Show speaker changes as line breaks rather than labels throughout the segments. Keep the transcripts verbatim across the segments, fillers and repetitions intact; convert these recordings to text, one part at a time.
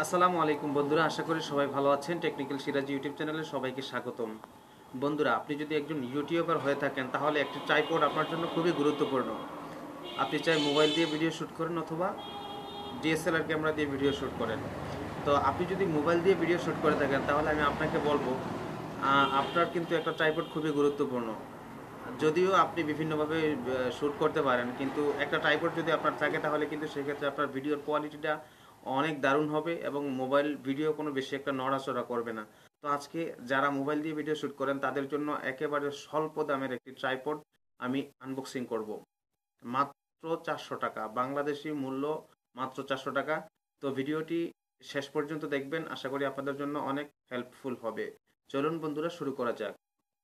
আসসালামু আলাইকুম বন্ধুরা, আশা করি সবাই ভালো আছেন। টেকনিক্যাল সিরাজ ইউটিউব চ্যানেলে সবাইকে স্বাগতম। বন্ধুরা, আপনি যদি একজন ইউটিউবার হয়ে থাকেন তাহলে একটি ট্রাইপড আপনার জন্য খুবই গুরুত্বপূর্ণ। আপনি চাই মোবাইল দিয়ে ভিডিও শ্যুট করেন অথবা ডিএসএলআর ক্যামেরা দিয়ে ভিডিও শ্যুট করেন। তো আপনি যদি মোবাইল দিয়ে ভিডিও শ্যুট করে থাকেন তাহলে আমি আপনাকে বলবো আপনার কিন্তু একটা ট্রাইপড খুবই গুরুত্বপূর্ণ। যদিও আপনি বিভিন্নভাবে শ্যুট করতে পারেন, কিন্তু একটা ট্রাইপড যদি আপনার থাকে তাহলে কিন্তু সেক্ষেত্রে আপনার ভিডিওর কোয়ালিটিটা অনেক দারুণ হবে এবং মোবাইল ভিডিও কোনো বেশি একটা নড়াচড়া করবে না। তো আজকে যারা মোবাইল দিয়ে ভিডিও শ্যুট করেন তাদের জন্য একেবারে স্বল্প দামের একটি ট্রাইপড আমি আনবক্সিং করব। মাত্র চারশো টাকা, বাংলাদেশি মূল্য মাত্র চারশো টাকা। তো ভিডিওটি শেষ পর্যন্ত দেখবেন, আশা করি আপনাদের জন্য অনেক হেল্পফুল হবে। চলুন বন্ধুরা, শুরু করা যাক।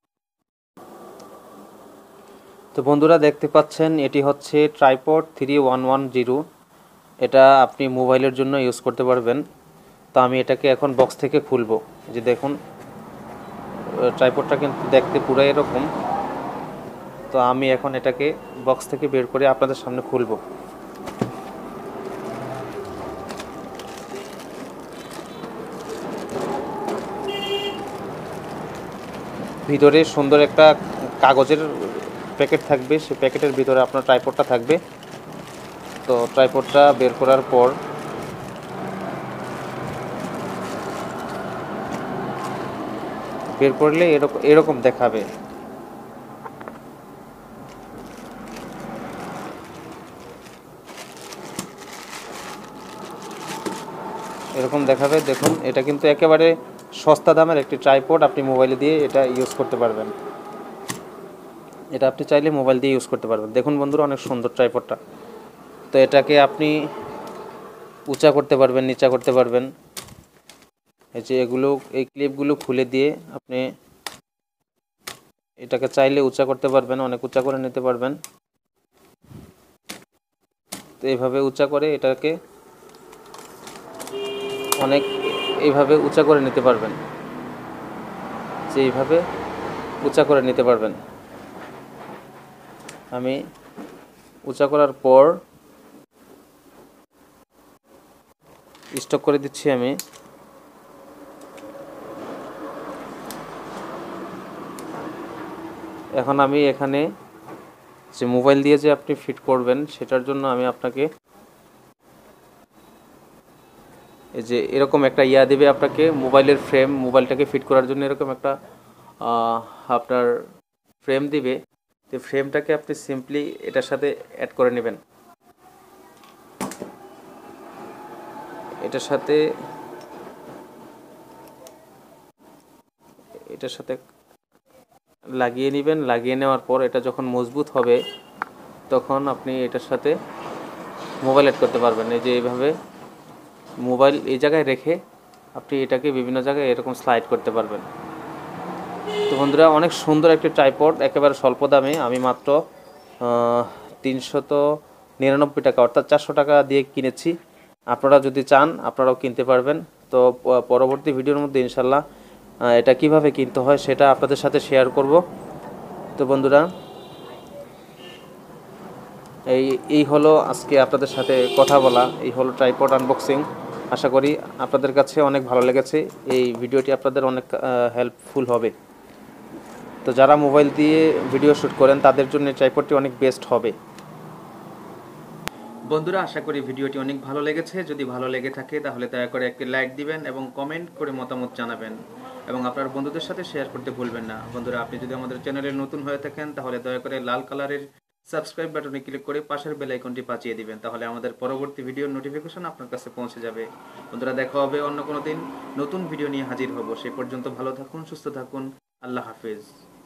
তো বন্ধুরা, দেখতে পাচ্ছেন এটি হচ্ছে tripod three one one zero. এটা আপনি মোবাইলের জন্য ইউজ করতে পারবেন। তো আমি এটাকে এখন বক্স থেকে খুলব। যে দেখুন, ট্রাইপডটা কিন্তু দেখতে পুরো এরকম। তো আমি এখন এটাকে বক্স থেকে বের করে আপনাদের সামনে খুলব। ভিতরে সুন্দর একটা কাগজের প্যাকেট থাকবে, সেই প্যাকেটের ভিতরে আপনার ট্রাইপডটা থাকবে। তো ট্রাইপডটা বের করার পর বের করলে এরকম এরকম দেখাবে। এরকম দেখাবে। দেখুন, এটা কিন্তু একেবারে সস্তা দামের একটি ট্রাইপড। আপনি মোবাইলে দিয়ে এটা ইউজ করতে পারবেন। এটা আপনি চাইলে মোবাইল দিয়ে ইউজ করতে পারবেন। দেখুন বন্ধুরা, অনেক সুন্দর ট্রাইপডটা। তো এটাকে আপনি উঁচা করতে পারবেন, নিচা করতে পারবেন। এই যে এগুলো, এই ক্লিপগুলো খুলে দিয়ে আপনি এটাকে চাইলে উঁচা করতে পারবেন, অনেক উঁচা করে নিতে পারবেন। তো এইভাবে উঁচা করে এটাকে অনেক এইভাবে উঁচা করে নিতে পারবেন। যে এইভাবে উঁচা করে নিতে পারবেন। আমি উঁচা করার পর স্টক করে দিচ্ছি। আমি এখন আমি এখানে যে মোবাইল দিয়ে যে আপনি ফিট করবেন সেটার জন্য আমি আপনাকে এই যে এরকম একটা ইয়া দেবে আপনাকে, মোবাইলের ফ্রেম। মোবাইলটাকে ফিট করার জন্য এরকম একটা আপনার ফ্রেম দিবে। তো ফ্রেমটাকে আপনি সিম্পলি এটার সাথে অ্যাড করে নেবেন। এটার সাথে এটার সাথে লাগিয়ে নেবেন। লাগিয়ে নেওয়ার পর এটা যখন মজবুত হবে তখন আপনি এটার সাথে মোবাইল অ্যাড করতে পারবেন। এই যে এইভাবে মোবাইল এই জায়গায় রেখে আপনি এটাকে বিভিন্ন জায়গায় এরকম স্লাইড করতে পারবেন। তো বন্ধুরা, অনেক সুন্দর একটি ট্রাইপড, একেবারে স্বল্প দামে আমি মাত্র তিনশত নিরানব্বই টাকা অর্থাৎ চারশো টাকা দিয়ে কিনেছি। আপনারা যদি চান আপনারাও কিনতে পারবেন। তো পরবর্তী ভিডিওর মধ্যে ইনশাল্লাহ এটা কিভাবে কিনতে হয় সেটা আপনাদের সাথে শেয়ার করব। তো বন্ধুরা, এই এই হলো আজকে আপনাদের সাথে কথা বলা, এই হলো ট্রাইপড আনবক্সিং। আশা করি আপনাদের কাছে অনেক ভালো লেগেছে। এই ভিডিওটি আপনাদের অনেক হেল্পফুল হবে। তো যারা মোবাইল দিয়ে ভিডিও শ্যুট করেন তাদের জন্য ট্রাইপডটি অনেক বেস্ট হবে।
বন্ধুরা, আশা করি ভিডিওটি অনেক ভালো লেগেছে। যদি ভালো লেগে থাকে তাহলে দয়া করে একটি লাইক দিবেন এবং কমেন্ট করে মতামত জানাবেন এবং আপনার বন্ধুদের সাথে শেয়ার করতে ভুলবেন না। বন্ধুরা, আপনি যদি আমাদের চ্যানেলে নতুন হয়ে থাকেন তাহলে দয়া করে লাল কালারের সাবস্ক্রাইব বাটনে ক্লিক করে পাশের বেল আইকনটি বাজিয়ে দিবেন, তাহলে আমাদের পরবর্তী ভিডিওর নোটিফিকেশন আপনার কাছে পৌঁছে যাবে। বন্ধুরা, দেখা হবে অন্য কোনো দিন, নতুন ভিডিও নিয়ে হাজির হব। সে পর্যন্ত ভালো থাকুন, সুস্থ থাকুন। আল্লাহ হাফেজ।